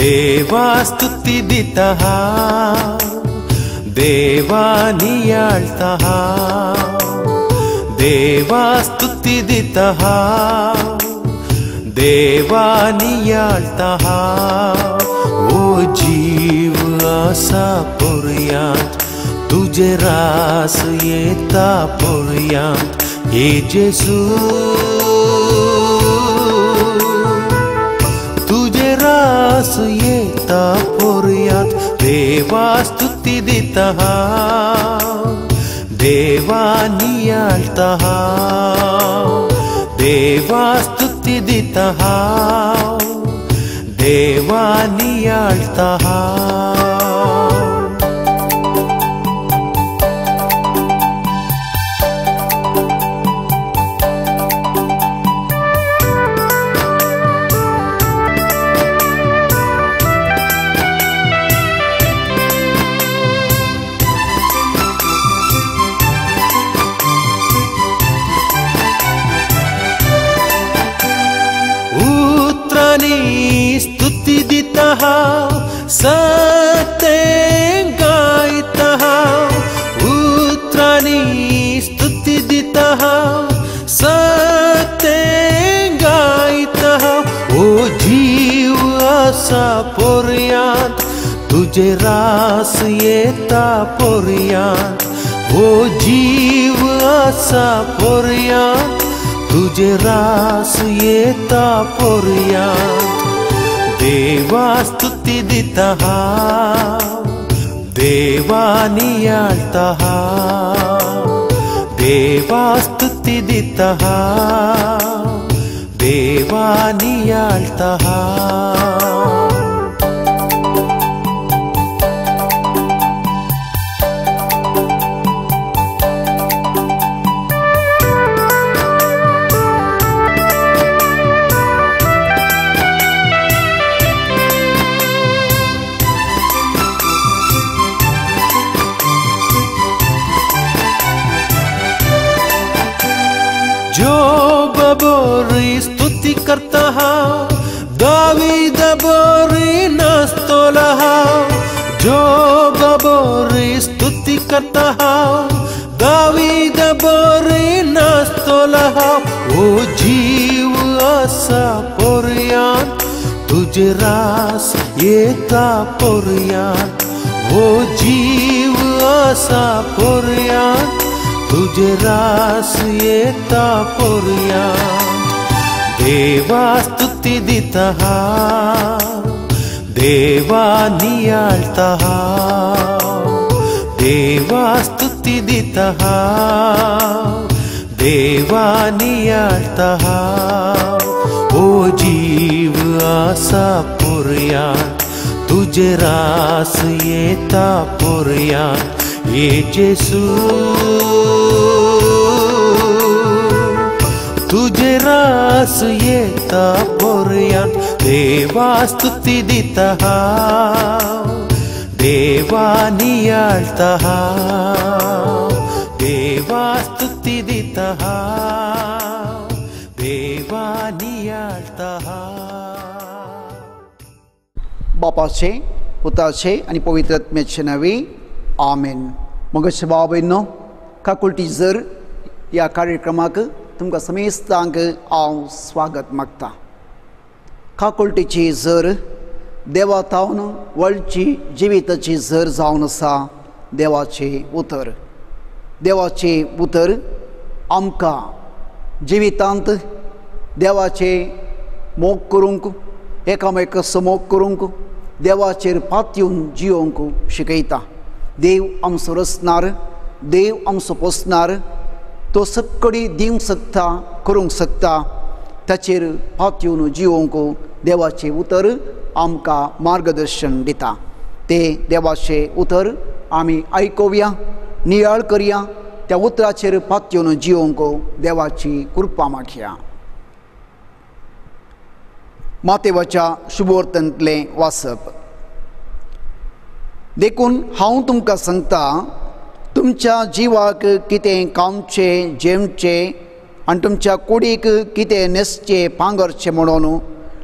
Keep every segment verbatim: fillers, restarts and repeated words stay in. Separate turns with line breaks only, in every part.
देवा स्तुति दितः देवा नियाळ्तः देवा स्तुति दितः देवा नियाळ्तः ओ जीव असा पर्यंत तुझे रास येता पर्यंत हे जेसू तुझे रास येता पर्यंत देवा स्तुति दितः देवा नियाळ्तः देवा स्तुति दितः देवा नियाळ्तः स्तुति दितः सत्य गायितः उत्तराणि स्तुति दितः सत्य गायितः ओ जीव असा पर्यंत तुझे रास येता पर्यंत ओ जीव असा पर्यंत तुझे रास येता पर्यंत देवा स्तुति दितः देवा नियाळ्तः देवा स्तुति दितः देवा नियाळ्तः जो बबोरी स्तुति करता दावीद बोरी नस्तोलः जो बबोरी स्तुति करता दावीद बोरी नस्तोलः ओ जीव असा पर्यंत तुझे रास येता पर्यंत ओ जीव असा पर्यंत तुझे रास येता पर्यंत देवा स्तुति दितः देवा नियाळ्तः देवा स्तुति दितः देवा नियाळ्तः ओ जीव असा पर्यंत तुझे रास येता पर्यंत हे जेसू तुझे रास येता पर्यंत देवा स्तुति दितः देवा नियाळ्तः देवा स्तुति दितः देवा नियाळ्तः
बापाचे पुताचे आणि पवित्र आत्म्याचे नावे आमेन. मग बाबांनो काकुल्टीची झर या कार्यक्रमाक तुमकां समेस्तांक हांव स्वागत मागता. काकुल्टीची झर देवा तावन व्हडची जिविताची झर जावन आसा देवाचे उतर. देवाचे उतर आमकां जिवितांत देवाचे मोग करूंक एकामेकाचो मोग करूंक देवाचेर पातयेवन जियोंक शिकयता. देव आमचो रचणार देव आमचो पोसणार तो सक्कडी दिवंक शकता करूंक शकता ताचेर पातयेवन जियोंक देवाचे उतर आमकां मार्गदर्शन दिता. ते देवाचे उतर आमी आयकुया नियाळ करया त्या उतराचेर पातयेवन जियोंक देवाची कृपा मागया. मातेवाच्या शुभवर्तनांतलें वाचप. देखून हांव तुमकां सांगता तुमच्या जिवाक कितें खावचें जेवचें आनी तुमच्या कुडीक कितें न्हेसचें पांगरचें म्हणून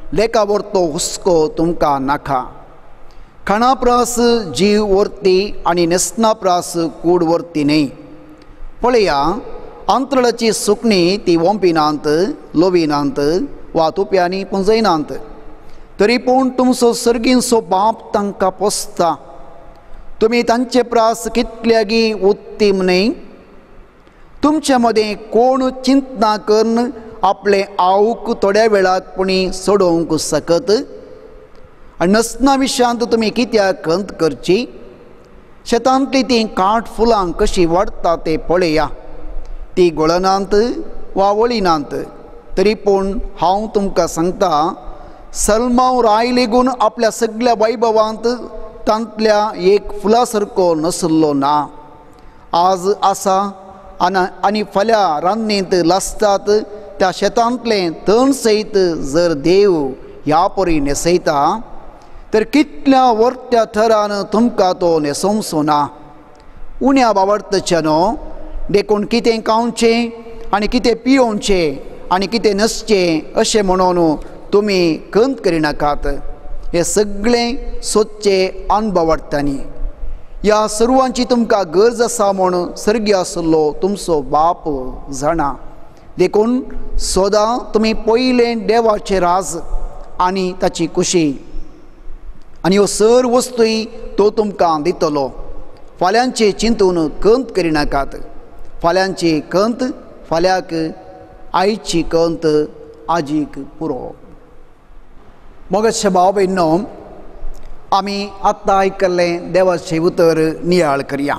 लेका व्हरतो हुस्को तुमकां नाका. खाणा प्रास जीव व्हरती आनी न्हेसना प्रास कूड व्हरती न्ही. पळया, अंतरळाची सुकणी ती वंपिनांत, लोविनांत वा तुप्यांनी पुंजयनांत, तरी पूण तुमचो सर्गींचो बाप तांकां पोसता. तुमी तांचे प्रास कितल्यागी उत्तीम न्ही. तुमच्या मदें कोण चिंतना करून आपले आवूक थोड्या वेळाक पुणी सोडोवंक सकत. आनी नसना विशांत तुमी कित्याक खंत करची. शेतांतली ती काठ फुलां कशी वाडटा ते पळया. ती गळनांत वा वळिनांत, तरी पूण हांव तुमकां सांगता, सलमांव राय लेगून आपल्या सगळ्या वैभवांत तांतल्या एक फुला सारको नसल्लो ना. आज आसा आनी आनी फाल्यां रान्नींत लासतात त्या शेतांतले तण सयत जर देव ह्या परी न्हेसयता, तर कितल्या वर्त्या थरान तुमकां तो न्हेसोवचो ना. उण्या बाबडतच्यानो देखून कितें खावचें आनी कितें पियोवचें आनी कितें न्हेसचें अशें म्हणून तुमी खंत करिनाकात. हे सगळें सोदचें अनभवडटांनी. ह्या सर्वांची तुमकां गरज आसा म्हूण सर्गी आसलो तुमचो बाप जाणा. देखून सदां तुमी पयलें देवाचें राज आनी ताची खुशी, आनी ह्यो सर वस्तूय तो तुमकां दितलो. फाल्यांचे चिंतून खंत करिनाकात. फाल्यांची खंत फाल्यांक, आयची खंत आजीक पुरो. मोगतशे भाव भयणो, आमी आतां आयकल्लें देवाचें उतर नियाळ करया.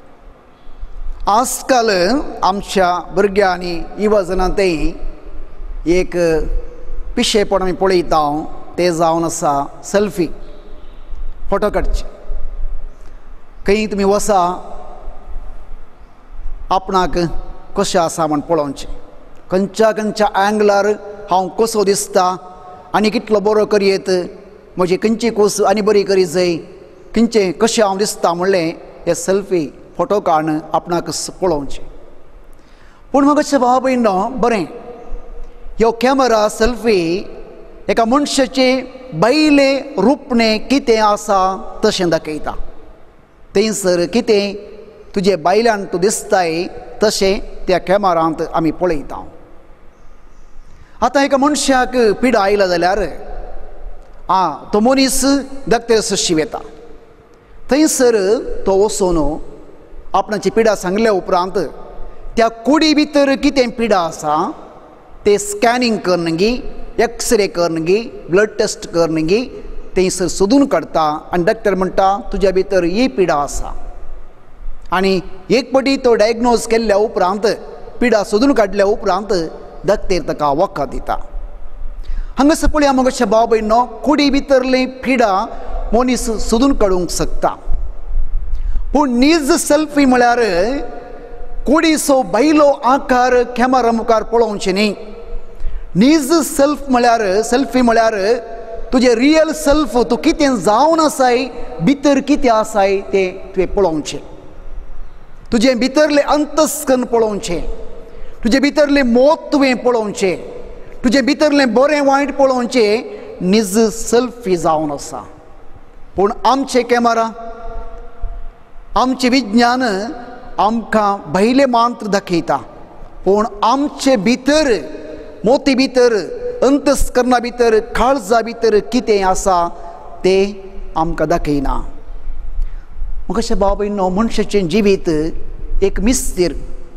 आजकाल आमच्या भुरग्यांनी युवजनांतय एक पिशेपण आमी पळयता, तें जावन आसा सेल्फी, फोटो काडचे. खंय तुमी वसा, आपणाक कशें आसा म्हण पळोवचें. खंयच्या खंयच्या एंगलार हांव कसो दिसता आनी कितलो बरो करयेत, म्हजी खंयची कूस आनी बरी करी जाय, खंयचें कशें हांव दिसता म्हणलें हे सेल्फी फोटो काडून आपणाक पळोवचें. पूण म्हाका अशें भाव भयणो, बरें, ह्यो कॅमेरा सेल्फी एका मनशाचें बैलें रुपणें कितें आसा तशें दाखयता. थंयसर कितें तुजे बायल्यान तूं दिसताय तशें त्या कॅमेरांत आमी पळयता. आतां एका मनशाक पिडा आयला जाल्यार आं तो मनीस दाक्तेर सशी वेता. थंयसर तो वचून आपणाची पिडा सांगल्या उपरांत त्या कुडी भितर कितें पिडा आसा तें स्कॅनिंग करनगी, एक्सरे करनगी, ब्लड टेस्ट करनगी थंयसर सोदून काडटा. आनी डॉक्टर म्हणटा तुज्या भितर ही पिडा आसा. आनी एक पटी तो डायग्नोज केल्ल्या उपरांत, पिडा सोदून काडल्या उपरांत डॉक्टर ताका वखद दिता. हांगासर पळया मोगतशे भाव भयणो, कुडी भितरली पिडा मनीस सोदून काडूंक शकता. पूण नीज सेल्फी म्हळ्यार कुडीचो भायलो आकार कॅमेरा मुखार पळोवचें न्ही. नीज सेल्फ म्हळ्यार सेल्फी म्हळ्यार तुजें रियल सेल्फ, तूं कितें जावन आसाय, भितर कितें आसाय तें तुवें पळोवचें. तुजें भितरलें अंतस्करण पळोवचें, तुजें भितरलें मोत तुवें पळोवचें, तुजें भितरलें बरें वायट पळोवचें. नीज सेल्फी जावन आसा. पूण आमचे कॅमेरा, आमचें विज्ञान आमकां भायले मात्र दाखयता, पूण आमचे भितर, मोती भितर, अंतस्करणा भितर, काळजा भितर कितें आसा तें आमकां दाखयना. म्हाका अशें भाव भयणो, मनशाचें जिवीत एक मिस्तीर.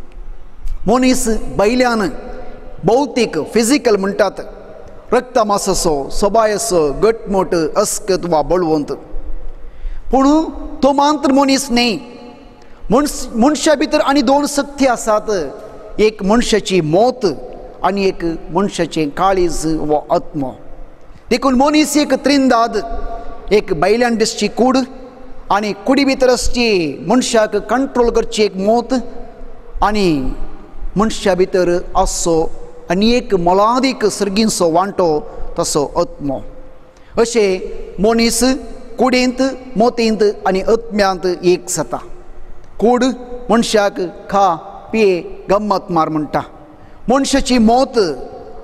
मनीस बैल्यान भौतीक, फिजिकल म्हणटात, रक्तमास असो, सोबाय असो, गटमोट, अस्कत वा बळवंत. पूण तो मात्र मनीस न्ही. मनश मनशा भितर आनी दोन शक्ती आसात. एक मनशाची मोत आनी एक मनशाचें काळीज वा आत्म. देखून मनीस एक त्रिंदाद, एक बैल्यान दिसची कूड, आनी कुडी भितर आसची मनशाक कंट्रोल करची एक मोत, आनी मनशा भितर आसचो आनी एक मोलादीक सर्गींचो वांटो तसो आत्मो. अशें मनीस कुडींत, मोतींत आनी आत्म्यांत एक जाता. कूड मनशाक खा, पिये, गम्मत मार म्हणटा. मनशाची मोत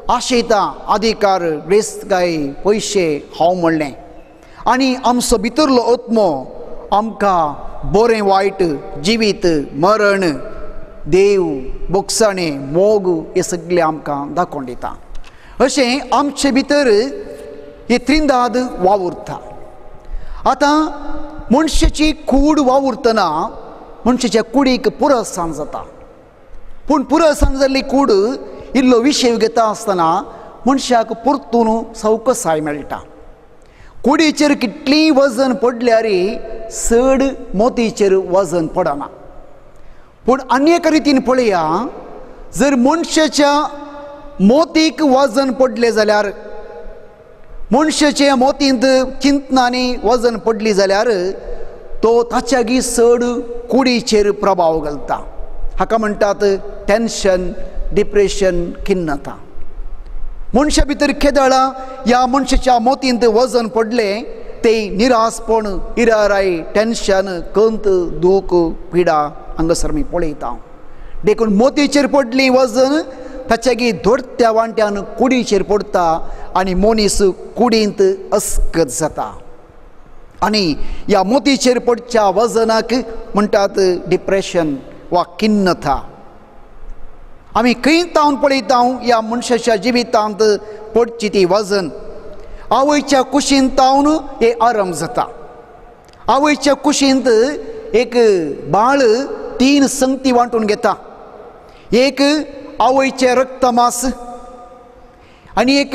आशेता अधिकार रेस्काय पयशे हांव म्हणलें आनी आमचो भितरलो आत्मो आमकां बरें वायट जिवीत मरण देव बोगसाणें मोग हे सगळें आमकां दाखोवन दिता. अशें आमचे भितर हे त्रिंदाद वावुरता. आतां मनशाची कूड वावुरतना मनशाच्या कुडीक पुरसाण जाता. पूण पुरसाण जाल्ली कूड इल्लो विशय घेता आसतना मनशाक परतून सवकसाय मेळटा. कुडीचेर कितलीय वजन पडल्यार चड मोतीचेर वजन पडना. पूण आनी एका रितीन पळया, जर मनशाच्या मोतीक वजन पडलें जाल्यार मनशाच्या मोतींत चिंतनांनी वजन पडली जाल्यार तो ताच्यागी चड कुडीचेर प्रभाव घालता. हाका म्हणटात टेन्शन, डिप्रेशन, खिन्नता. मनशा भितर केदळा ह्या मनशाच्या मोतींत वजन पडलें ते निरासपण, इराराय, टेन्शन, कंत, दूख, पिडा हांगासर आमी पळयता. देखून मोतीचेर पडली वजन ताच्यागी धोडत्या वांट्यान कुडीचेर पडटा आनी मनीस कुडींत अस्कत जाता. आनी ह्या मोतीचेर पडच्या वजनाक म्हणटात डिप्रेशन वा खिन्नता. आमी खंय तावन पळयता ह्या मनशाच्या जिवितांत पडची ती वजन. आवयच्या कुशींत तावन हे आराम जाता. आवयच्या कुशींत एक बाळ तीन संगती वांटून घेता. एक आवयचे रक्तमास आनी एक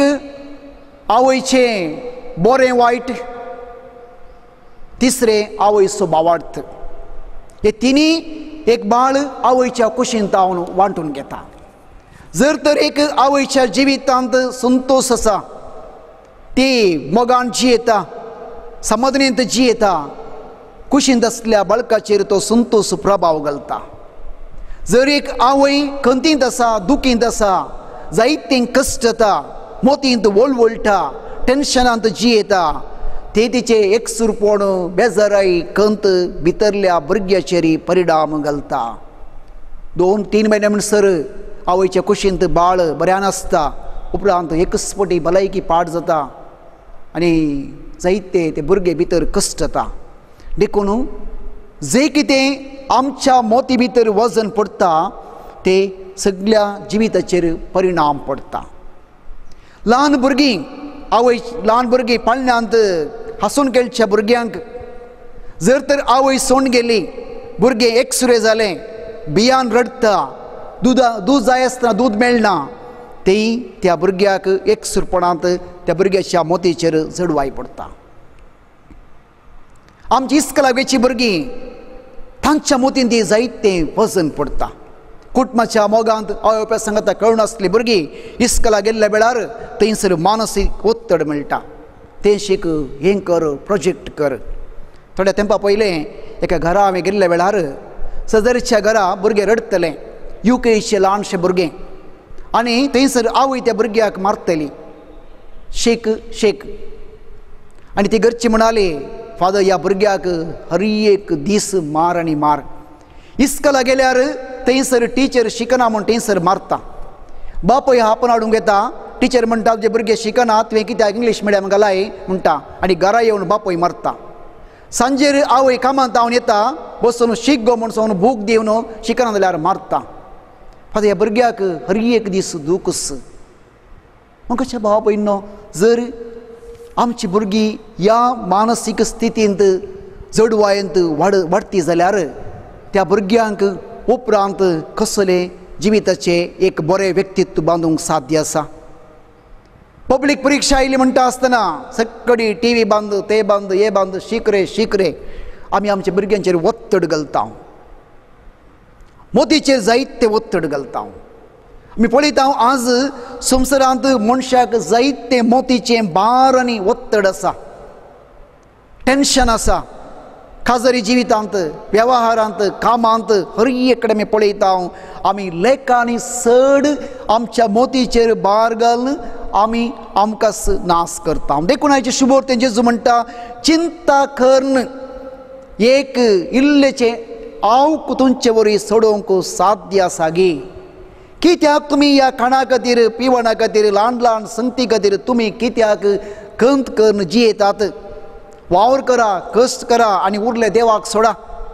आवयचें बरें वायट, तिसरें आवयचो भावार्थ. हे तिनी एक बाळ आवयच्या कुशींत तावन वांटून घेता. जर तर एक आवयच्या जिवितांत संतोष आसा, ती मोगान जियेता, समाधानीत जियेता, कुशींत असल्या बाळकाचेर तो संतोष प्रभाव घालता. जर एक आवय खंतींत आसा, दुखींत आसा, जायतीं कश्ट जाता, मोतींत वळवळटा, टेन्शनांत जियेता, ते तिचे एकसुरपण, बेजाराई, कंत भितरल्या भुरग्याचेर परिणाम घालता. दोन तीन म्हयने म्हणसर आवयच्या कुशींत बाळ बऱ्यान आसता, उपरांत एकच पटी भलायकी पाड जाता आनी जायते ते भुरगे भितर कश्ट जाता. देखून जे कितें आमच्या मोती भितर वजन पडटा ते सगळ्या जिविताचेर परिणाम पडटा. ल्हान भुरगीं आवय ल्हान भुरगीं पाळण्यांत हांसून खेळच्या भुरग्यांक जर तर आवय सोंड गेली, भुरगें एकसुरे जालें, बियान रडटा, दुदा दूद जाय आसतना दूद मेळना, तेय त्या भुरग्याक एकसुरपणांत त्या भुरग्याच्या मोतीचेर जडवाय पडटा. आमची इस्कलावेची भुरगीं तांच्या मोतीन ती जायतें वजन पडटा. कुटुंबाच्या मोगांत आवय सांगता कळनासली भुरगीं इस्कला गेल्ल्या वेळार थंयसर मानसीक ओत्तड मेळटा. तें शिक, हें कर, प्रोजेक्ट कर. थोड्या तेंपा पयलें एका घरा हांवें गेल्ल्या वेळार सदरच्या घरा भुरगें रडतलें, युकेचे ल्हानशें भुरगें, आनी थंयसर आवय त्या भुरग्याक मारतली, शेक शेक. आनी ती घरची म्हणाली, फादर ह्या भुरग्याक हर एक दीस मार आनी मार. इस्कला गेल्यार थंयसर टिचर शिकना म्हूण थंयसर मारता. बापूय आपण हाडून घेता. टिचर म्हणटा जे भुरगे शिकना तुवें कित्याक इंग्लीश मिडियम घालाय म्हणटा आनी घरा येवन बापूय मारता. सांजेर आवय कामांत जावन येता, बसून शीक गो म्हणून भूक दिवन शिकना जाल्यार मारता. फादर ह्या भुरग्याक हर एक दीस दुखस. मग कशें भाव भयणो, जर आमची भुरगीं ह्या मानसीक स्थितींत जडवायेंत वाड वाडटी जाल्यार त्या भुरग्यांक उपरांत कसलें जिविताचें एक बरें व्यक्तित्व बांदूंक साध्य आसा. पब्लीक परिक्षा आयली म्हणटा आसतना सगळी टी व्ही बांद, ते बांद, हे बांद, शीक रे शीक रे, आमी आमच्या भुरग्यांचेर वत्तड घालता. मोतीचेर जायते वत्तड घालता. आमी पळयता आज संवसारांत मनशाक जायते मोतीचें भार आनी वत्तड आसा, टेन्शन आसा. खाजरी जिवितांत, वेव्हारांत, कामांत, हर एक कडेन आमी पळयता आमी लेखांनी चड आमच्या मोतीचेर भार घालून आमी आमकांच नाश करता. देखून आयचे शुभोर्तें जेजू म्हणटा, चिंता करन एक इल्लेचें हांव तुमचे वरी सोडोवंक साध्य आसा गे. कित्याक तुम्ही या खाणा खातीर पिवणा खातीर ल्हान ल्हान संगती खातीर तुम्ही कित्याक खंत करून जियेतात. वावर करा, कश्ट करा आनी उरले देवाक सोडा.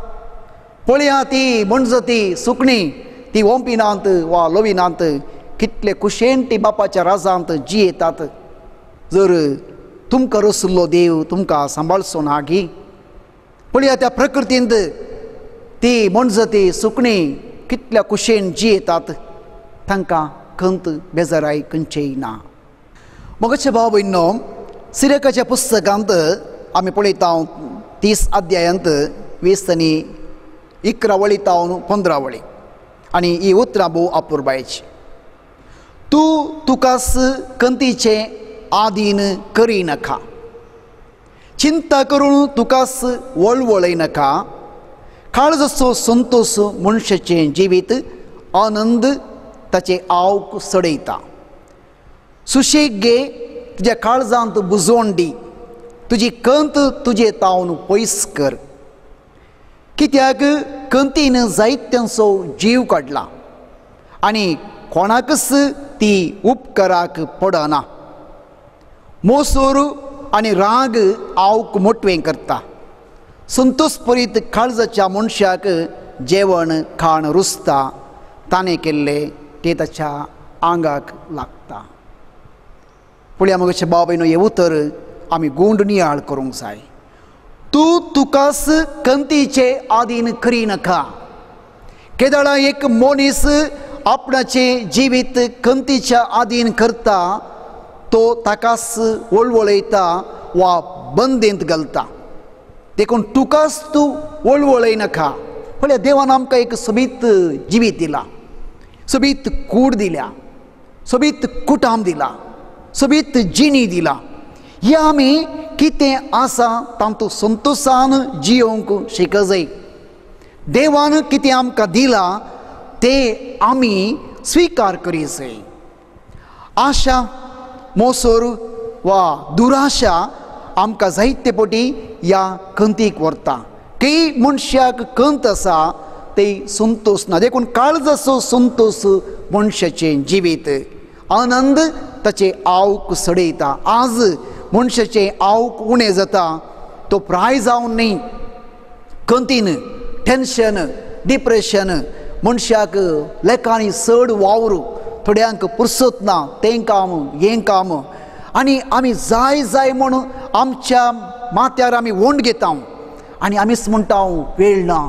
पळया ती मनजती सुकणी ती ओंपिनांत वा लोविनांत कितले कुशेन ती बापाच्या राजांत जियेतात. जर तुमकां रसुल्लो देव तुमकां सांबाळचो ना गी. पळया त्या प्रकृतींत ती मनजती सुकणी कितल्या कुशेन जियेतात. तांकां खंत बेजाराय खंयचेय ना. मोगाचे भाव भयणो, सिरकाच्या पुस्तकांत आमी पळयता तीस अध्यायांत वीस आनी इकरा वळी तावन पंदरा वळी आनी ही उतरां भोव अपुरबायेची. तूं तुकास खंतीचे आधीन करी नाका. चिंता करून तुकास वळवळय नाका. काळजाचो संतोश मनशाचें जिवीत आनंद ताचे आवक सडयता. सुशेग घे तुज्या काळजांत बुजोवन दी. तुजी खंत तुजे तावन पयस कर. कित्याक खंतीन जायत्यांचो जीव काडला आनी कोणाकच ती उपकाराक पडना. मोसोर आनी राग आवक मोटवें करता. संतोश परीत काळजाच्या मनशाक जेवण खाण रुचता. ताणें केल्ले ते ताच्या आंगाक लागता. पळया मोगाचे भाव भयणो, हे उतर आमी गुंड नियाळ करूंक जाय. तूं तुकास खंतीचे आधीन करी नाका. केदाळा एक मनीस आपणाचे जिवीत खंतीच्या आधीन करता तो ताकाच वळवळयता वा बंदेंत घालता. देखून तुकाच तूं वळवळय नाका. पळया देवान आमकां एक सोबीत जिवीत दिला, सोबीत कूड दिल्या, सोबीत कुटाम दिला, सोबीत जिणी दिला. हे आमी कितें आसा तातूंत संतोशान जियोंक शिक जाय. देवान कितें आमकां दिला ते आमी स्विकार करी जाय. आशा मोसोर वा दुराशा आमकां जायते पटी ह्या खंतीक व्हरता. काही मनशाक खंत आसा ते संतोश ना. देखून काळजाचो संतोश मनशाचें जिवीत आनंद ताचे आवक सडयता. आज मनशाचें आवक उणें जाता तो प्राय जावन न्ही. खंतीन टेन्शन डिप्रेशन मनशाक लेखांनी चड वावर. थोड्यांक पुरसत ना तें काम हें काम आनी आमी जाय जाय म्हूण आमच्या माथ्यार आमी वोंड घेता आनी आमीच म्हणटा वेळ ना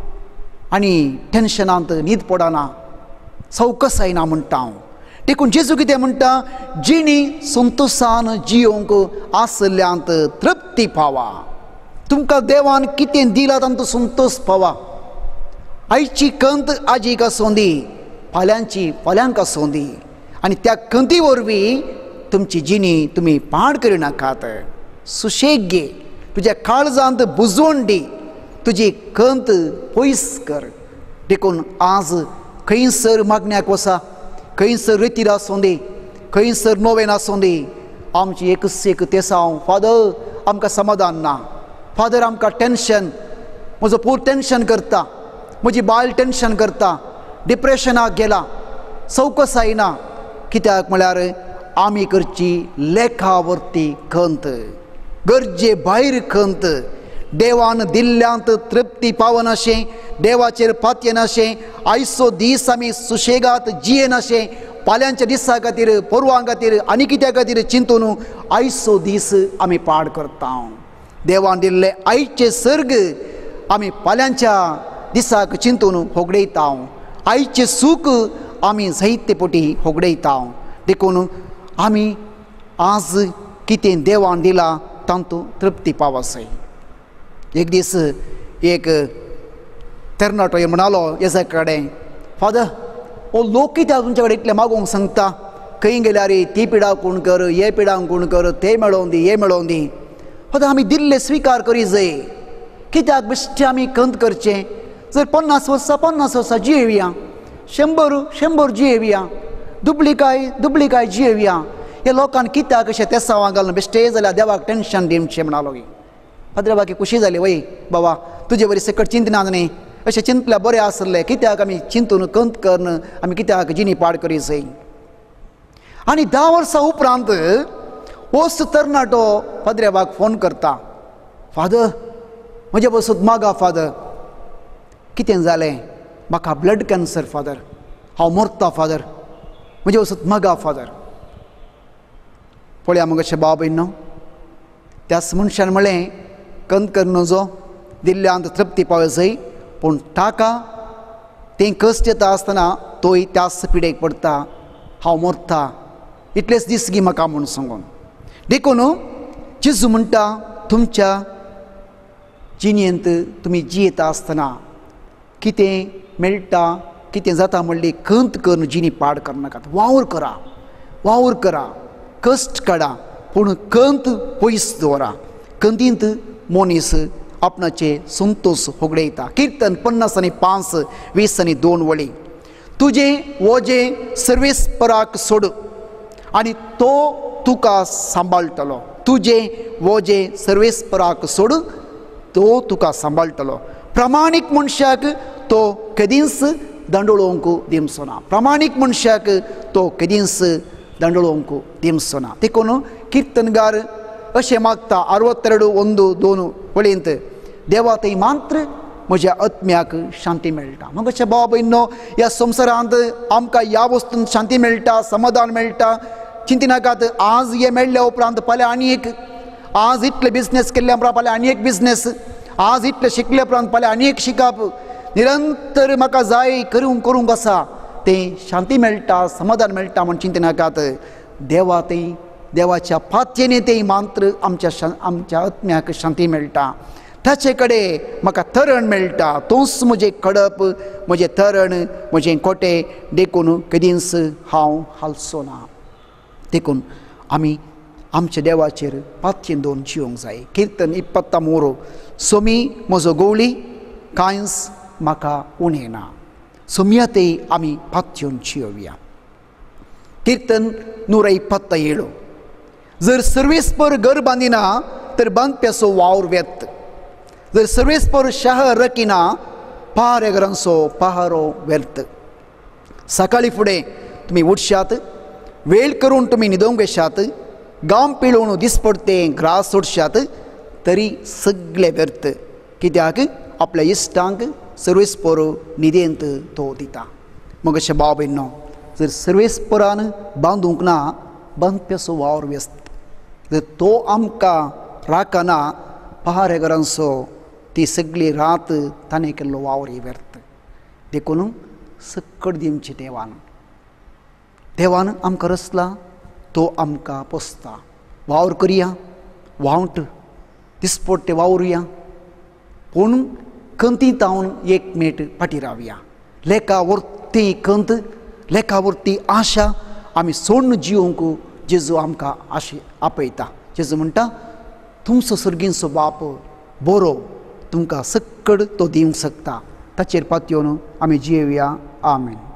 आनी टेन्शनांत न्हीद पडना, सवकस जायना म्हणटा. देखून जेजू कितें म्हणटा, जिणी संतोशान जियोंक आसल्यांत तृप्ती पावा. तुमकां देवान कितें दिलां तांचो संतोश पावा. आयची खंत आजीक आसूं दी, फाल्यांची फाल्यांक आसूं दी आनी त्या खंती वरवीं तुमची जिणी तुमी पाड करिनाकात. सुशेग घे. तुज्या काळजांत बुजोवन दी. तुजी खंत पयस कर. देखून आज खंयसर मागण्याक वसा, खंयसर रितीर आसूं दी, खंयसर नोवेन आसूं दी, आमची एकच एक तेसांव, फादर आमकां समाधान ना, फादर आमकां टेन्शन, म्हजो पूर टेन्शन करता, म्हजी बायल टेन्शन करता, डिप्रेशनाक गेला, सवकस जायना. कित्याक म्हळ्यार आमी करची लेखावरती खंत, गरजे भायर खंत. देवान दिल्ल्यांत तृप्ती पावनाशें, देवाचेर पातयेनाशें, आयचो दीस आमी सुशेगात जियेनाशें, फाल्यांच्या दिसा खातीर परवां खातीर आनी कित्या खातीर चिंतून आयचो दीस आमी पाड करता. देवान दिल्ले आयचे सर्ग आमी फाल्यांच्या दिसाक चिंतून होगडयता. आयचे सूख आमी जायते पटी होगडयता. देखून आमी आज कितें देवान दिलां तातूंत तृप्ती पावस जाय. एक दीस एक तरणाटो म्हणलो येजा कडेन, फादर ओ लोक कित्याक तुमचे कडेन इतलें मागोवंक सांगता, खंय गेल्यार ती पिडा कोण कर, हे पिडा कोण कर, ते मेळोवन दी, हे मेळोवन दी. फादर आमी दिल्ले स्विकार करी जाय. कित्याक बेश्टे आमी खंत करचें. जर पन्नास वर्सां पन्नास वर्सां जियेवया, शंबर शंबर जियेवया, दुबळी काय दुबळी काय जियेवया. हे लोकांक कित्याक अशें तेसांवां घालून बेश्टे जाल्यार देवाक टेन्शन दिवचें म्हणलो. फादर बाकी खुशी जाली, वय बाबा तुजे बरी सकट चिंतना न्ही, अशें चिंतल्यार बरें आसलें, कित्याक आमी चिंतून कंत करन आमी कित्याक जिणी पाड करी जाय. आनी धा वर्सां उपरांत होच तरणाटो पाद्र्याबाक फोन करता, फादर म्हजे बसून मागा फादर, कितें जालें, म्हाका ब्लड कॅन्सर फादर, हांव मरता फादर, म्हजे वचत मागा फादर. पळया मग अशें बाब न्हू, त्याच मनशान म्हळें कंत कर नजो दिल्ल्यांत तृप्ती पावय जाय, पूण ताका तें कश्ट येता आसतना तोय त्याच पिडेक पडटा, हांव मरता, इतलेच दीस गी म्हाका म्हूण सांगून. देखून जेजू म्हणटा तुमच्या जिणेंत तुमी जियेता आसतना कितें मेळटा कितें जाता म्हणली कंत करून जिणी पाड करनाकात. वावर करा, वावर करा, कश्ट काडा, पूण कंत पयस दवरा. कंतींत मनीस आपणाचे संतोष होगडयता. किर्तन पन्नास आनी पांच वीस आनी दोन वळी. तुजे वोजे सर्वेस्पराक सोड आनी तो तुका सांबाळटलो. तुजे वोजे सर्वेस्पराक सोड, तो तुका सांबाळटलो. प्रामाणीक मनशाक तो केदींच दंडोळोवंक दिवचो ना. प्रामाणीक मनशाक तो केदींच दंडोळोवंक दिवचो ना. देखून किर्तनगार अशें मागता अरवत्तेरಡು ಒಂದು दोन वळींत, देवा थंय मात्र म्हज्या आत्म्याक शांती मेळटा. मग अशें भाव भयणो, ह्या संवसारांत आमकां ह्या वस्तून शांती मेळटा, समाधान मेळटा. चिंतिनाकात, आज हे मेळ्ळ्या उपरांत फाल्यां आनी एक, आज इतले बिझनेस केल्ल्या उपरांत फाल्यां आनी एक बिझनेस, आज इतले शिकल्या उपरांत फाल्यां आनी एक शिकप, निरंतर म्हाका जाय करूंक करूंक आसा, तें शांती मेळटा, समाधान मेळटा म्हण चिंतिनाकात. देवा तें देवाच्या पातयेनी तें मात्र आमच्या आमच्या आत्म्याक शांती मेळटा. ताचे कडेन म्हाका तरण मेळटा. तोच म्हजें कडप, म्हजें तरण, म्हजें कोटे, देखून केदींच हांव हालचो ना. देखून आमी आमच्या देवाचेर पातयेन दवरून जिवंक जाय. किर्तन इप्पत्ता मोरो, सोमी म्हजो गवळी कांयच म्हाका उणें ना. सोमयातय आमी पातयेन जियोवया. किर्तन नूरा इप्पत्ता ಏಳು. जर सर्वेस्पर घर बांदिना तर बांदप्याचो वावर व्यर्थ. जर सर्वेस्पर शाह रकिना पहारेकरांचो पहारो व्यर्थ. सकाळी फुडें तुमी उठशात, वेळ करून तुमी न्हिदोंक वेशात, गाम पिळोवन दिसपडतें ग्रास सोडशात, तरी सगळें व्यर्थ. कित्याक आपल्या इश्टांक सर्वेस्पर न्हिदेंत तो दिता. मग अशें भाव भयणो, जर सर्वेस्परान बांदूंक ना, बांदप्याचो वावर व्यस्त. जर तो आमकां राखना, पहारेकरांचो ती सगळी रात ताणें केल्लो वावर व्यर्थ. देखून सक्कड दिवची देवान. देवान आमकां रचला, तो आमकां पोसता. वावर करया, वावट दिसपडटे वावरुया, पूण कंती तावन एक मेट फाटी रावया. लेका वर्ती कंत, लेका वर्ती आशा आमी सोडून जिवंक जेजू आमकां आशे आपयता. जेजू म्हणटा, तुमचो सर्गींचो बाप बरो, तुमकां सक्कड तो दिवंक शकता. ताचेर पातयेवन आमी जियेवया. आमेन.